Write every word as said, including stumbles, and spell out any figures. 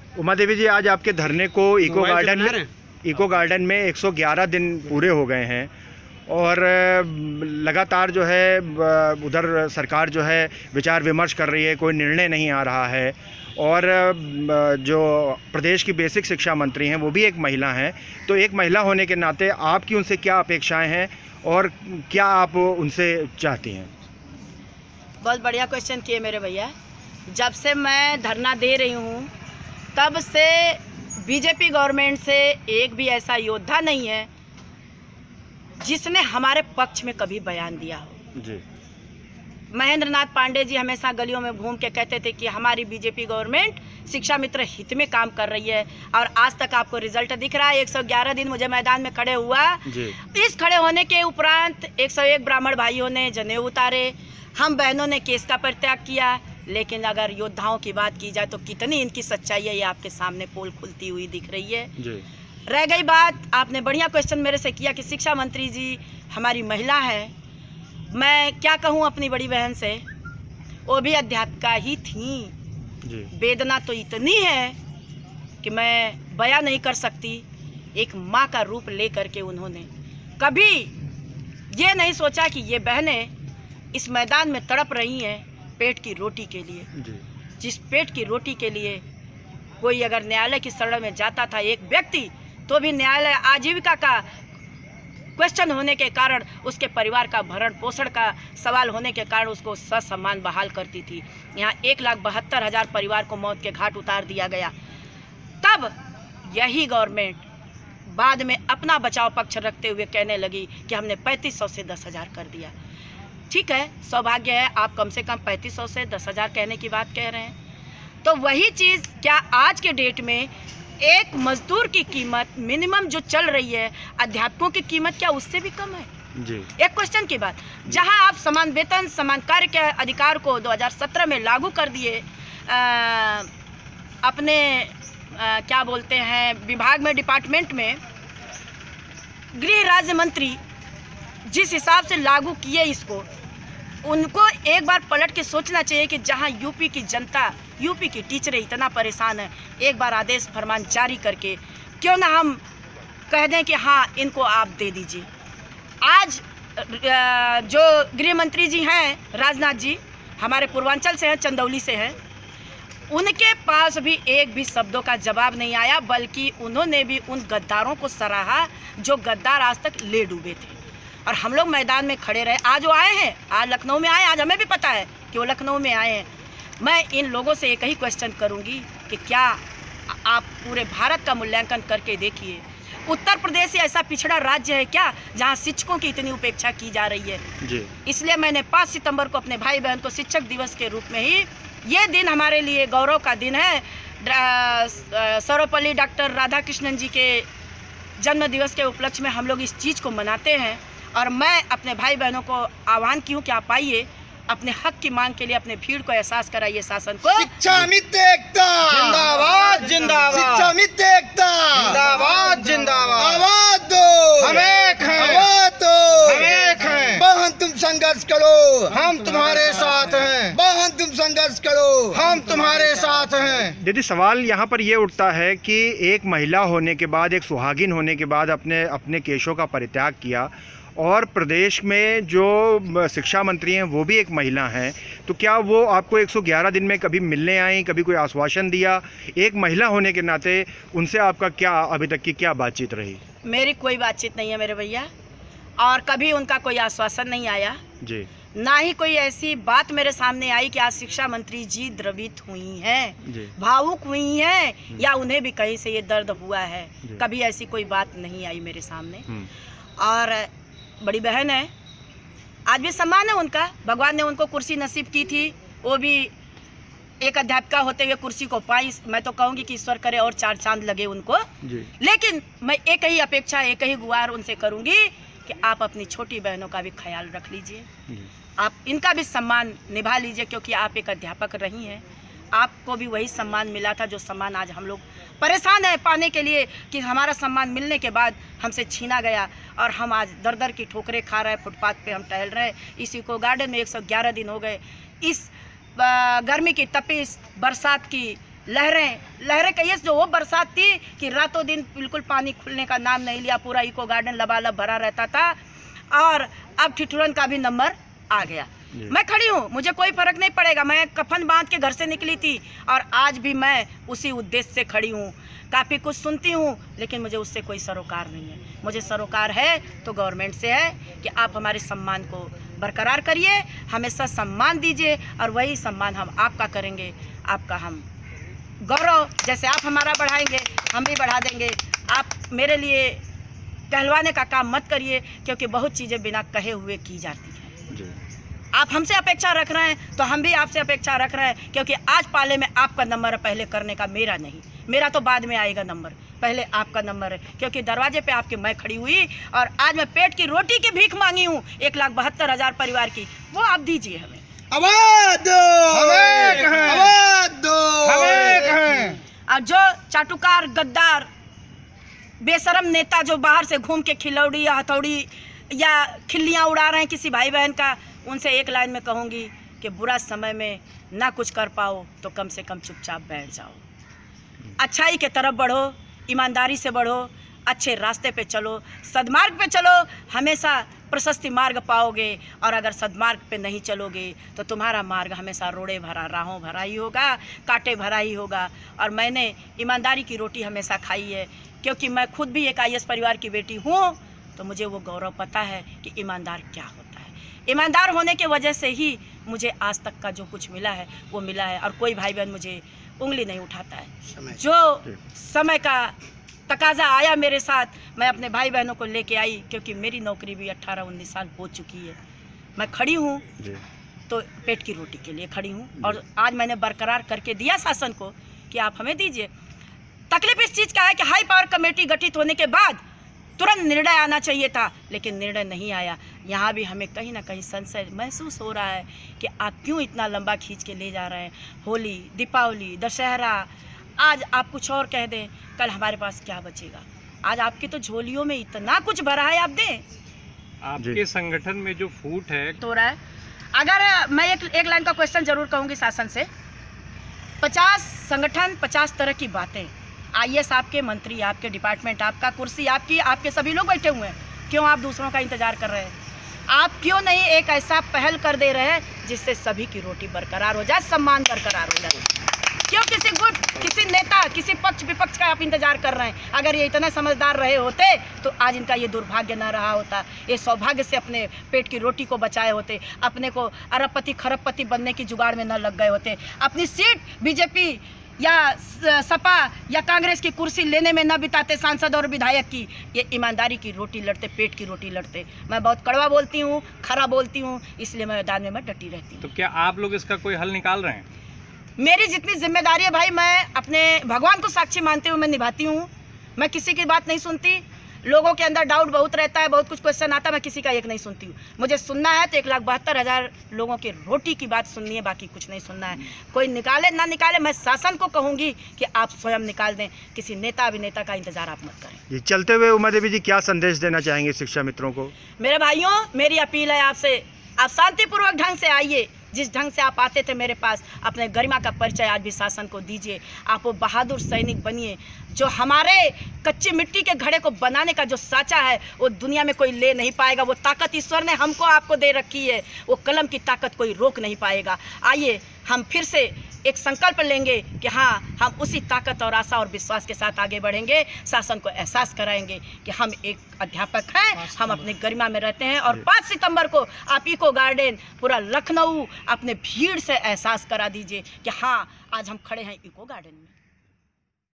उमा देवी जी, आज आपके धरने को इको गार्डन में इको गार्डन में एक सौ ग्यारह दिन पूरे हो गए हैं और लगातार जो है उधर सरकार जो है विचार विमर्श कर रही है, कोई निर्णय नहीं आ रहा है। और जो प्रदेश की बेसिक शिक्षा मंत्री हैं वो भी एक महिला हैं, तो एक महिला होने के नाते आपकी उनसे क्या अपेक्षाएं हैं और क्या आप उनसे चाहती हैं? बहुत बढ़िया क्वेश्चन किए मेरे भैया। जब से मैं धरना दे रही हूँ तब से बीजेपी गवर्नमेंट से एक भी ऐसा योद्धा नहीं है जिसने हमारे पक्ष में कभी बयान दिया हो जी। महेंद्र नाथ पांडे जी हमेशा गलियों में घूम के कहते थे कि हमारी बीजेपी गवर्नमेंट शिक्षा मित्र हित में काम कर रही है, और आज तक आपको रिजल्ट दिख रहा है। एक सौ ग्यारह दिन मुझे मैदान में खड़े हुआ जी। इस खड़े होने के उपरांत एक सौ एक ब्राह्मण भाइयों ने जनेऊ उतारे, हम बहनों ने केस का परित्याग किया। लेकिन अगर योद्धाओं की बात की जाए तो कितनी इनकी सच्चाई है ये आपके सामने पोल खुलती हुई दिख रही है जी। रह गई बात, आपने बढ़िया क्वेश्चन मेरे से किया कि शिक्षा मंत्री जी हमारी महिला है। मैं क्या कहूँ अपनी बड़ी बहन से, वो भी अध्यापिका ही थी जी। वेदना तो इतनी है कि मैं बयां नहीं कर सकती। एक माँ का रूप ले करके उन्होंने कभी ये नहीं सोचा कि ये बहनें इस मैदान में तड़प रही हैं पेट की रोटी के लिए जी। जिस पेट की रोटी के लिए कोई अगर न्यायालय की शरण में जाता था एक व्यक्ति, तो भी न्यायालय आजीविका का क्वेश्चन होने के कारण, उसके परिवार का भरण पोषण का सवाल होने के कारण उसको ससम्मान बहाल करती थी। यहाँ एक लाख बहत्तर हजार परिवार को मौत के घाट उतार दिया गया। तब यही गवर्नमेंट बाद में अपना बचाव पक्ष रखते हुए कहने लगी कि हमने पैंतीस सौ से दस हजार कर दिया। ठीक है, सौभाग्य है आप कम से कम पैंतीस सौ से दस हजार कहने की बात कह रहे हैं। तो वही चीज़ क्या आज के डेट में एक मजदूर की कीमत मिनिमम जो चल रही है, अध्यापकों की कीमत क्या उससे भी कम है जी। एक क्वेश्चन की बात, जहां आप समान वेतन समान कार्य के अधिकार को दो हज़ार सत्रह में लागू कर दिए, अपने आ, क्या बोलते हैं विभाग में, डिपार्टमेंट में, गृह राज्य मंत्री जिस हिसाब से लागू किए इसको, उनको एक बार पलट के सोचना चाहिए कि जहां यूपी की जनता, यूपी की टीचरें इतना परेशान है, एक बार आदेश फरमान जारी करके क्यों ना हम कह दें कि हाँ इनको आप दे दीजिए। आज जो गृह मंत्री जी हैं राजनाथ जी, हमारे पूर्वांचल से हैं, चंदौली से हैं, उनके पास भी एक भी शब्दों का जवाब नहीं आया, बल्कि उन्होंने भी उन गद्दारों को सराहा जो गद्दार आज तक ले डूबे थे। और हम लोग मैदान में खड़े रहे। आज वो आए हैं, आज लखनऊ में आए, आज हमें भी पता है कि वो लखनऊ में आए हैं। मैं इन लोगों से एक ही क्वेश्चन करूंगी कि क्या आप पूरे भारत का मूल्यांकन करके देखिए, उत्तर प्रदेश ऐसा पिछड़ा राज्य है क्या जहां शिक्षकों की इतनी उपेक्षा की जा रही है जी। इसलिए मैंने पाँच सितंबर को अपने भाई बहन को शिक्षक दिवस के रूप में ही, ये दिन हमारे लिए गौरव का दिन है। सर्वपल्ली डॉक्टर राधाकृष्णन जी के जन्म दिवस के उपलक्ष्य में हम लोग इस चीज़ को मनाते हैं। और मैं अपने भाई बहनों को आह्वान की हूँ कि आप आइए, अपने हक की मांग के लिए अपने भीड़ को एहसास कराइए शासन को। शिक्षा मित्र एकता जिंदाबाद जिंदाबाद, शिक्षा मित्र एकता जिंदाबाद जिंदाबाद, आवाज दो, हम एक हैं, आवाज दो, हम एक हैं, बहन तुम संघर्ष करो, हम तुम्हारे साथ हैं, बहन तुम संघर्ष करो, हम तुम्हारे साथ हैं। दीदी, सवाल यहाँ पर ये उठता है कि एक महिला होने के बाद, एक सुहागिन होने के बाद अपने अपने केशों का परित्याग किया, और प्रदेश में जो शिक्षा मंत्री हैं वो भी एक महिला हैं, तो क्या वो आपको एक सौ ग्यारह दिन में कभी मिलने आई, कभी कोई आश्वासन दिया? एक महिला होने के नाते उनसे आपका क्या अभी तक की क्या बातचीत रही? मेरी कोई बातचीत नहीं है मेरे भैया, और कभी उनका कोई आश्वासन नहीं आया जी। ना ही कोई ऐसी बात मेरे सामने आई कि आज शिक्षा मंत्री जी द्रवित हुई हैं, भावुक हुई हैं, या उन्हें भी कहीं से ये दर्द हुआ है। कभी ऐसी कोई बात नहीं आई मेरे सामने। और बड़ी बहन है, आज भी सम्मान है उनका, भगवान ने उनको कुर्सी नसीब की थी, वो भी एक अध्यापिका होते हुए कुर्सी को पाई। मैं तो कहूँगी कि ईश्वर करे और चार चांद लगे उनको जी। लेकिन मैं एक ही अपेक्षा, एक ही गुहार उनसे करूँगी कि आप अपनी छोटी बहनों का भी ख्याल रख लीजिए, आप इनका भी सम्मान निभा लीजिए, क्योंकि आप एक अध्यापक रही हैं। आपको भी वही सम्मान मिला था जो सम्मान आज हम लोग परेशान है पाने के लिए, कि हमारा सम्मान मिलने के बाद हमसे छीना गया और हम आज दर दर की ठोकरें खा रहे हैं, फुटपाथ पे हम टहल रहे हैं। इस इको गार्डन में एक सौ ग्यारह दिन हो गए। इस गर्मी की तपिश, बरसात की लहरें लहरें कहिए जो वो बरसात थी कि रातों दिन बिल्कुल पानी खुलने का नाम नहीं लिया, पूरा इको गार्डन लबालब भरा रहता था। और अब ठिठुरन का भी नंबर आ गया। मैं खड़ी हूँ, मुझे कोई फर्क नहीं पड़ेगा। मैं कफन बांध के घर से निकली थी और आज भी मैं उसी उद्देश्य से खड़ी हूँ। काफ़ी कुछ सुनती हूँ लेकिन मुझे उससे कोई सरोकार नहीं है। मुझे सरोकार है तो गवर्नमेंट से है कि आप हमारे सम्मान को बरकरार करिए, हमेशा सम्मान दीजिए और वही सम्मान हम आपका करेंगे। आपका हम गौरव जैसे आप हमारा बढ़ाएंगे हम भी बढ़ा देंगे। आप मेरे लिए कहलवाने का काम मत करिए क्योंकि बहुत चीज़ें बिना कहे हुए की जाती हैं। आप हमसे अपेक्षा रख रहे हैं तो हम भी आपसे अपेक्षा रख रहे हैं क्योंकि आज पाले में आपका नंबर है, पहले करने का मेरा नहीं। मेरा तो बाद में आएगा नंबर, पहले आपका नंबर है क्योंकि दरवाजे पे आपके मैं खड़ी हुई और आज मैं पेट की रोटी की भीख मांगी हूँ, एक लाख बहत्तर हज़ार परिवार की, वो आप दीजिए हमें। आवाज दो, हमें कहें, आवाज दो, हमें कहें। और जो चाटुकार गद्दार बेशरम नेता जो बाहर से घूम के खिलौड़ी या हथौड़ी या खिल्लियाँ उड़ा रहे हैं किसी भाई बहन का, उनसे एक लाइन में कहूँगी कि बुरा समय में ना कुछ कर पाओ तो कम से कम चुपचाप बैठ जाओ। अच्छाई के तरफ बढ़ो, ईमानदारी से बढ़ो, अच्छे रास्ते पे चलो, सद्मार्ग पे चलो, हमेशा प्रशस्ति मार्ग पाओगे। और अगर सद्मार्ग पे नहीं चलोगे तो तुम्हारा मार्ग हमेशा रोड़े भरा, राहों भरा ही होगा, कांटे भरा ही होगा। और मैंने ईमानदारी की रोटी हमेशा खाई है क्योंकि मैं खुद भी एक आई ए एस परिवार की बेटी हूँ, तो मुझे वो गौरव पता है कि ईमानदार क्या होता है। ईमानदार होने के वजह से ही मुझे आज तक का जो कुछ मिला है वो मिला है और कोई भाई बहन मुझे उंगली नहीं उठाता है। जो समय का तकाजा आया मेरे साथ, मैं अपने भाई बहनों को लेके आई क्योंकि मेरी नौकरी भी अट्ठारह उन्नीस साल हो चुकी है। मैं खड़ी हूँ तो पेट की रोटी के लिए खड़ी हूँ और आज मैंने बरकरार करके दिया शासन को कि आप हमें दीजिए। तकलीफ इस चीज़ का है कि हाई पावर कमेटी गठित होने के बाद तुरंत निर्णय आना चाहिए था, लेकिन निर्णय नहीं आया। यहाँ भी हमें कहीं ना कहीं संशय महसूस हो रहा है कि आप क्यों इतना लंबा खींच के ले जा रहे हैं। होली, दीपावली, दशहरा, आज आप कुछ और कह दें, कल हमारे पास क्या बचेगा। आज आपकी तो झोलियों में इतना कुछ भरा है, आप दें। आपके संगठन में जो फूट है तो रहा है। अगर मैं एक एक लाइन का क्वेश्चन जरूर कहूँगी शासन से, पचास संगठन, पचास तरह की बातें, आई ए एस आपके, मंत्री आपके, डिपार्टमेंट आपका, कुर्सी आपकी, आपके सभी लोग बैठे हुए हैं, क्यों आप दूसरों का इंतजार कर रहे हैं? आप क्यों नहीं एक ऐसा पहल कर दे रहे हैं जिससे सभी की रोटी बरकरार हो जाए, सम्मान बरकरार हो जाए? क्यों किसी गुट, किसी नेता, किसी पक्ष विपक्ष का आप इंतजार कर रहे हैं? अगर ये इतने समझदार रहे होते तो आज इनका ये दुर्भाग्य ना रहा होता, ये सौभाग्य से अपने पेट की रोटी को बचाए होते, अपने को अरबपति खरबपति बनने की जुगाड़ में न लग गए होते, अपनी सीट बीजेपी या सपा या कांग्रेस की कुर्सी लेने में न बिताते सांसद और विधायक की, ये ईमानदारी की रोटी लड़ते, पेट की रोटी लड़ते। मैं बहुत कड़वा बोलती हूँ, खरा बोलती हूँ, इसलिए मैं मैदान में मैं डटी रहती हूँ। तो क्या आप लोग इसका कोई हल निकाल रहे हैं? मेरी जितनी जिम्मेदारी है भाई, मैं अपने भगवान को साक्षी मानते हुए मैं निभाती हूँ। मैं किसी की बात नहीं सुनती। लोगों के अंदर डाउट बहुत रहता है, बहुत कुछ क्वेश्चन आता है, मैं किसी का एक नहीं सुनती हूँ। मुझे सुनना है तो एक लाख बहत्तर हज़ार लोगों की रोटी की बात सुननी है, बाकी कुछ नहीं सुनना है। कोई निकाले ना निकाले, मैं शासन को कहूँगी कि आप स्वयं निकाल दें, किसी नेता अभिनेता का इंतजार आप मत करें। ये चलते हुए उमा देवी जी क्या संदेश देना चाहेंगे शिक्षा मित्रों को? मेरे भाइयों, मेरी अपील है आपसे, आप शांतिपूर्वक ढंग से आइए। जिस ढंग से आप आते थे मेरे पास, अपने गरिमा का परिचय आज भी शासन को दीजिए। आप वो बहादुर सैनिक बनिए जो हमारे कच्ची मिट्टी के घड़े को बनाने का जो साचा है वो दुनिया में कोई ले नहीं पाएगा। वो ताकत ईश्वर ने हमको आपको दे रखी है, वो कलम की ताकत कोई रोक नहीं पाएगा। आइए हम फिर से एक संकल्प लेंगे कि हाँ, हम उसी ताकत और आशा और विश्वास के साथ आगे बढ़ेंगे। शासन को एहसास कराएंगे कि हम एक अध्यापक हैं, हम अपनी गरिमा में रहते हैं। और पाँच सितंबर को आप इको गार्डन पूरा लखनऊ अपने भीड़ से एहसास करा दीजिए कि हाँ, आज हम खड़े हैं इको गार्डन में।